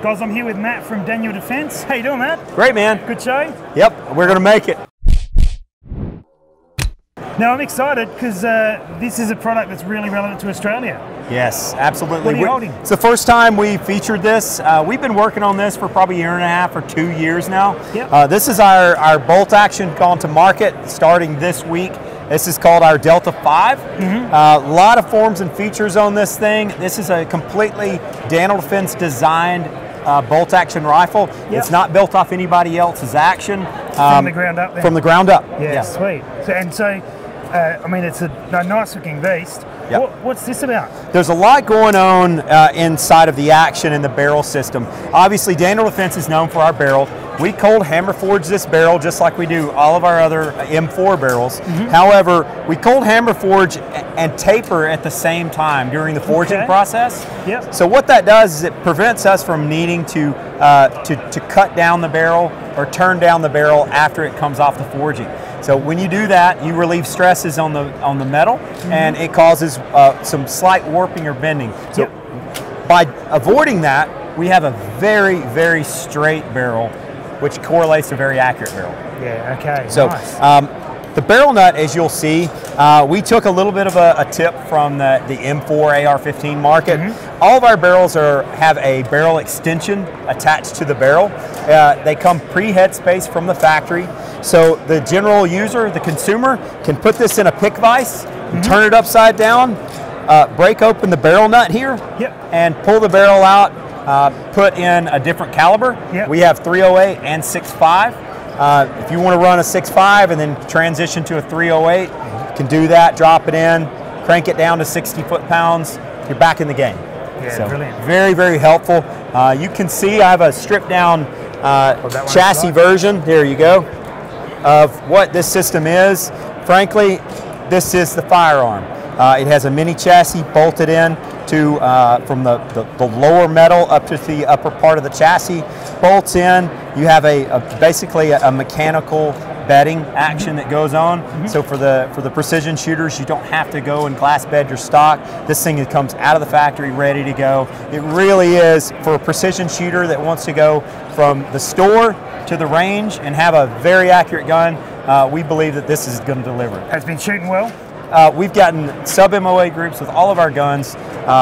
Guys, I'm here with Matt from Daniel Defense. How you doing, Matt? Great, man. Good show? Yep, we're going to make it. Now, I'm excited because this is a product that's really relevant to Australia. Yes, absolutely. What are you holding? It's the first time we featured this. We've been working on this for probably a year and a half or 2 years now. Yep. This is our bolt action gone to market starting this week. This is called our Delta 5. A lot of forms and features on this thing. This is a completely Daniel Defense designed bolt action rifle. Yep. It's not built off anybody else's action. From the ground up then? From the ground up. Yeah, sweet. I mean, it's a nice looking beast. Yep. What's this about? There's a lot going on inside of the action in the barrel system. Obviously, Daniel Defense is known for our barrel. We cold hammer forge this barrel just like we do all of our other M4 barrels. However, we cold hammer forge and taper at the same time during the forging process. Yep. So what that does is it prevents us from needing to cut down the barrel or turn down the barrel after it comes off the forging. So when you do that, you relieve stresses on the metal, and it causes some slight warping or bending. So by avoiding that, we have a very, very straight barrel, which correlates to a very accurate barrel. Yeah, okay, so, nice. The barrel nut, as you'll see, we took a little bit of a tip from the M4 AR-15 market. All of our barrels have a barrel extension attached to the barrel. They come pre-headspace from the factory. So the general user, the consumer, can put this in a pick vise, turn it upside down, break open the barrel nut here, and pull the barrel out, put in a different caliber. We have 308 and 6.5. If you want to run a 6.5 and then transition to a 308, you can do that, drop it in, crank it down to 60 foot-pounds, you're back in the game. Yeah, so brilliant. Very, very helpful. You can see I have a stripped down chassis version, there you go, of what this system is. Frankly, this is the firearm. It has a mini chassis bolted in to from the lower metal up to the upper part of the chassis. Bolts in. You have basically a mechanical bedding action that goes on. So for the precision shooters, you don't have to go and glass bed your stock. This thing comes out of the factory ready to go. It really is for a precision shooter that wants to go from the store to the range and have a very accurate gun. We believe that this is going to deliver. Has been shooting well? We've gotten sub-MOA groups with all of our guns.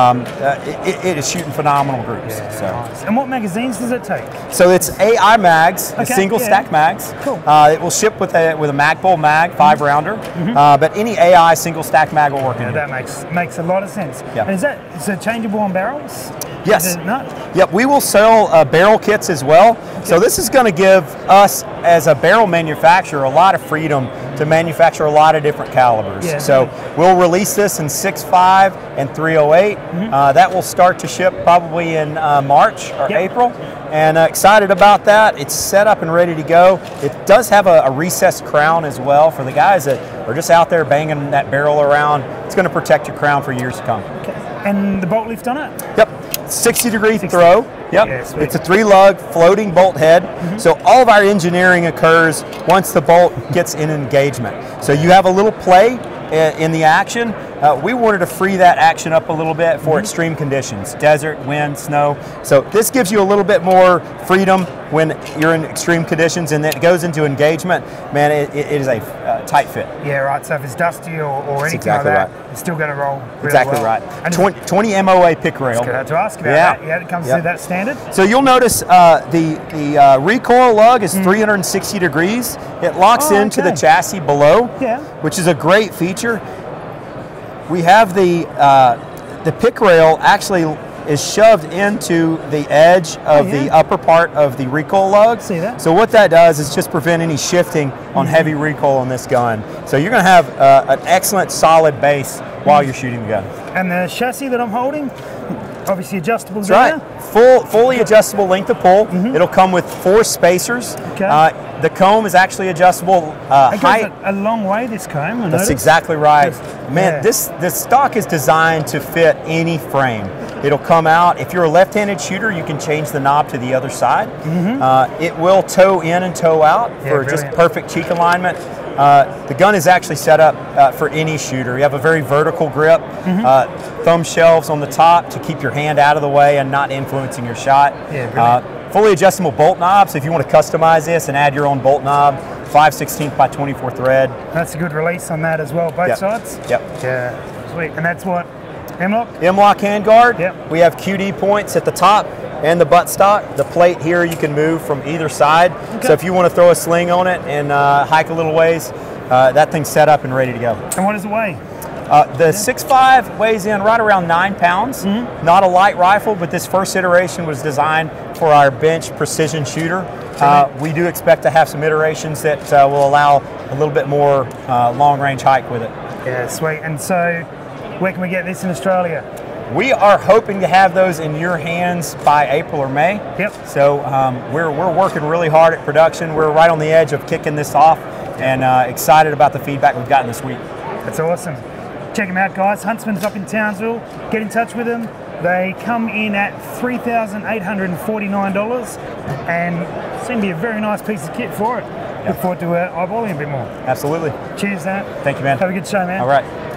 It is shooting phenomenal groups. Nice. And what magazines does it take? So it's AI mags, single stack mags. Cool. It will ship with a Magpul mag 5-rounder, but any AI single stack mag will work in here. That makes a lot of sense. And is it changeable on barrels? Yes. Not? Yep, we will sell barrel kits as well. So this is going to give us, as a barrel manufacturer, a lot of freedom to manufacture a lot of different calibers. So we'll release this in 6.5 and 308. That will start to ship probably in March or April. And excited about that. It's set up and ready to go. It does have a recessed crown as well for the guys that are just out there banging that barrel around. It's going to protect your crown for years to come. And the bolt lift on it? Yep. 60-degree throw. Yep. Yeah, it's a 3-lug floating bolt head. So all of our engineering occurs once the bolt gets in engagement. So you have a little play in the action. We wanted to free that action up a little bit for extreme conditions, desert, wind, snow. So this gives you a little bit more freedom when you're in extreme conditions, and then it goes into engagement. Man, it is a tight fit. Yeah, right. So if it's dusty or anything like that, it's still going to roll really well. Right. And 20 MOA pick rail. I was going to ask about that. Yeah, it comes to that standard. So you'll notice the recoil lug is 360 degrees. It locks into the chassis below, which is a great feature. We have the pick rail actually is shoved into the edge of the upper part of the recoil lug. See that? So what that does is just prevent any shifting on heavy recoil on this gun. So you're going to have an excellent solid base while you're shooting the gun. And the chassis that I'm holding, obviously adjustable. That's right. Fully adjustable length of pull. It'll come with 4 spacers. The comb is actually adjustable height. It goes a long way, this comb. That's exactly right. Man, this stock is designed to fit any frame. It'll come out. If you're a left-handed shooter, you can change the knob to the other side. It will toe in and toe out for just perfect cheek alignment. The gun is actually set up for any shooter. You have a very vertical grip, thumb shelves on the top to keep your hand out of the way and not influencing your shot. Yeah, brilliant. Fully adjustable bolt knobs if you want to customize this and add your own bolt knob. 5/16 by 24 thread. That's a good release on that as well, both sides? Yep. Yeah, sweet. And that's what, M-LOK? M-LOK handguard. Yep. We have QD points at the top and the buttstock. The plate here you can move from either side. Okay. So if you want to throw a sling on it and hike a little ways, that thing's set up and ready to go. And what does it weigh? The 6.5 weighs in right around 9 pounds. Not a light rifle, but this first iteration was designed for our bench precision shooter. We do expect to have some iterations that will allow a little bit more long-range hike with it. Yeah, sweet. And so, where can we get this in Australia? We are hoping to have those in your hands by April or May. Yep. So we're working really hard at production. We're right on the edge of kicking this off, and excited about the feedback we've gotten this week. That's awesome. Check them out, guys. Huntsman's up in Townsville. Get in touch with them. They come in at $3,849 and seem to be a very nice piece of kit for it. Look forward to eyeballing a bit more. Absolutely. Cheers, Nat. Thank you, man. Have a good show, man. All right.